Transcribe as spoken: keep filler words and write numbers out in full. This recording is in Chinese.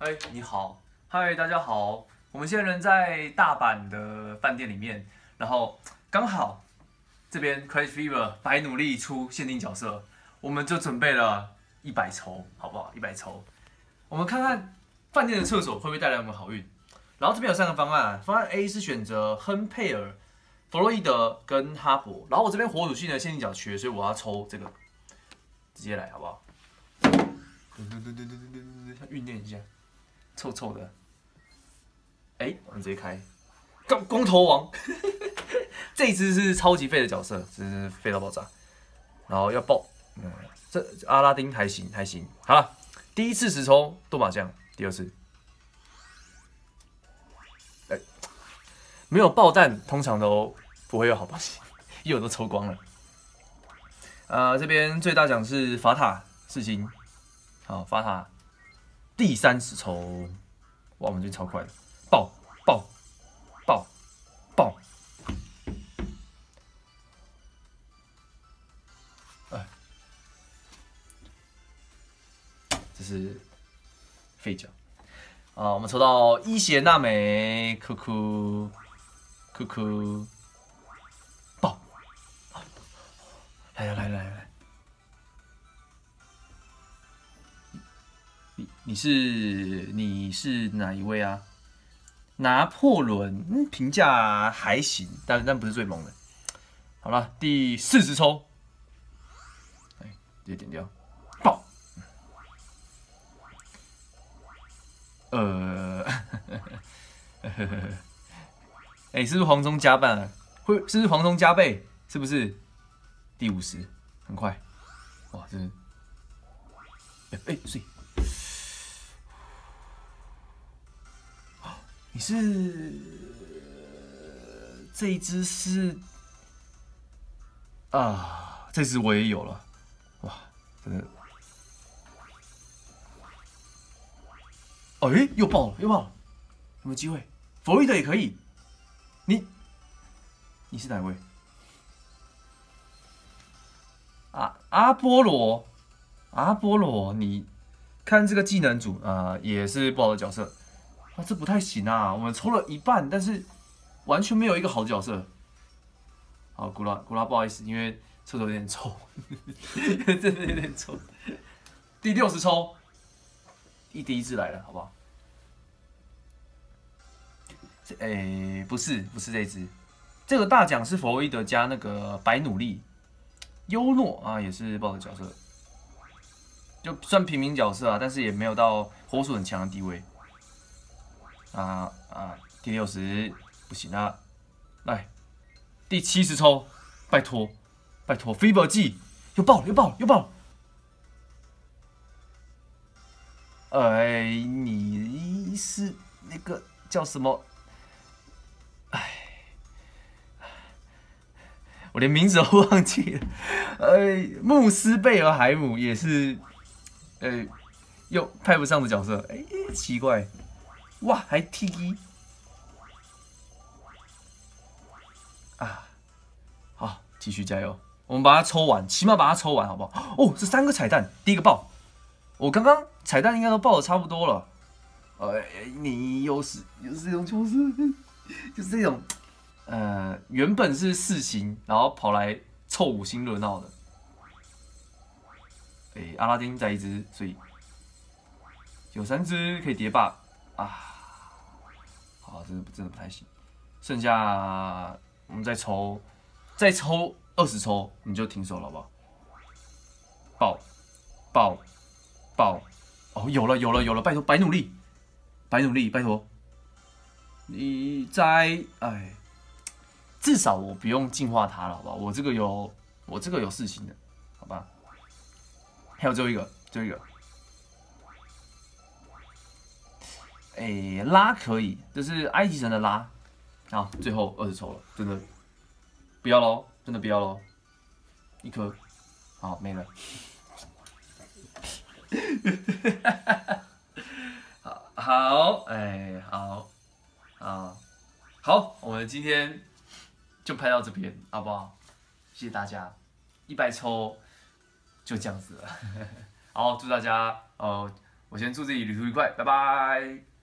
哎，你好，嗨，大家好，我们现在人在大阪的饭店里面，然后刚好这边 Crazy Fever 白努力出限定角色，我们就准备了一百抽，好不好？一百抽，我们看看饭店的厕所会不会带来我们好运。然后这边有三个方案，方案 A 是选择亨佩尔、弗洛伊德跟哈勃，然后我这边火属性的限定角缺，所以我要抽这个，直接来好不好？噔噔噔噔噔噔噔，酝炼一下。臭臭的，哎、欸，我们直接开，光光头王，这一只是超级废的角色，真是废到爆炸，然后要爆，嗯，这阿拉丁还行还行，好了，第一次十抽多麻将，第二次，哎、欸，没有爆弹通常都不会有好东西，因为我都抽光了，呃，这边最大奖是法塔四星，好，法塔。第三十抽，哇，我们这超快的，爆爆爆爆！哎，这是废角啊！我们抽到伊邪那美，酷酷酷酷，爆！来来来来来！你你是你是哪一位啊？拿破仑，嗯，评价还行，但但不是最猛的。好了，第四十抽，哎，直接点掉，爆！呃，哎、欸，是不是黄忠加半了？会是不是黄忠加倍？是不是？第五十，很快，哇，这是，哎、欸，所以。你是这一只是啊，这只我也有了，哇，真的，哎、欸，又爆了，又爆了，有没有机会？弗洛伊德也可以，你你是哪位？啊，阿波罗，阿波罗，你看这个技能组啊、呃，也是不好的角色。啊，这不太行啊！我们抽了一半，但是完全没有一个好的角色。好，古拉古拉，不好意思，因为厕所有点臭，真的有点臭。第六十抽，一第一只来了，好不好？哎、欸，不是，不是这只，这个大奖是弗洛伊德加那个白努力，优诺啊，也是爆的角色，就算平民角色啊，但是也没有到火属很强的地位。啊啊！第六十不行啊，来第七十抽，拜托拜托 ，Fever 技又爆了又爆了又爆了！哎，你是那个叫什么？哎，我连名字都忘记了。哎，穆斯贝尔海姆也是，呃，又派不上的角色。哎，奇怪。哇，还 T 一啊！好，继续加油，我们把它抽完，起码把它抽完，好不好？哦，这三个彩蛋，第一个爆，我刚刚彩蛋应该都爆的差不多了。呃，你又是又是这种角色，就是这种，呃，原本是四星，然后跑来凑五星热闹的。哎、欸，阿拉丁再一只，所以有三只可以叠霸啊。好，真的真的不太行。剩下我们再抽，再抽二十抽，你就停手了，好不好？爆，爆，爆！哦，有了，有了，有了！拜托，白努力，白努力，拜托！你在哎，至少我不用净化它了，好不好？我这个有，我这个有四星的，好吧？还有最后一个，最后一个。哎、欸，拉可以，这是埃及神的拉。好，最后二十抽了，真的不要喽，真的不要喽，一颗，好没了。好，好，哎、欸，好，好，好，我们今天就拍到这边，好不好？谢谢大家，一百抽就这样子了。好，祝大家呃。 我先祝自己旅途愉快，拜拜。